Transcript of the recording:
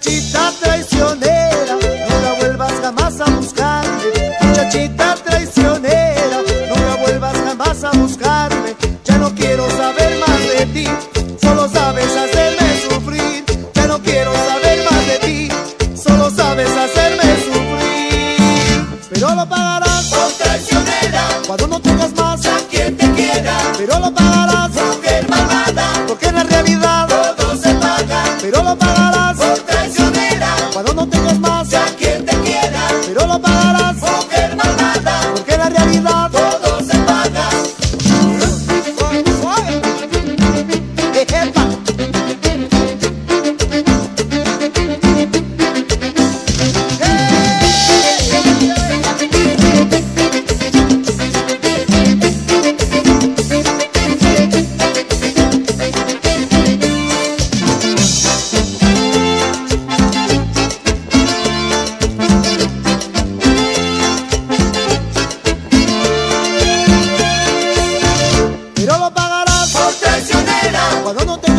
Muchachita traicionera, no la vuelvas jamás a buscarme. Muchachita traicionera, no la vuelvas jamás a buscarme. Ya no quiero saber más de ti, solo sabes hacerme sufrir. Ya no quiero saber más de ti, solo sabes hacerme sufrir. Pero lo pagarás, por traicionera, cuando no tengas más a quien te quiera. pero lo pagarás, Mujer malvada, porque en la realidad todo se paga. pero lo pagarás, Por traicionera, cuando no tengas más a quien te quiera. pero lo pagarás, Mujer malvada, porque en la realidad todo se paga. Epa. Pero lo pagarás Por traicionera, cuando no te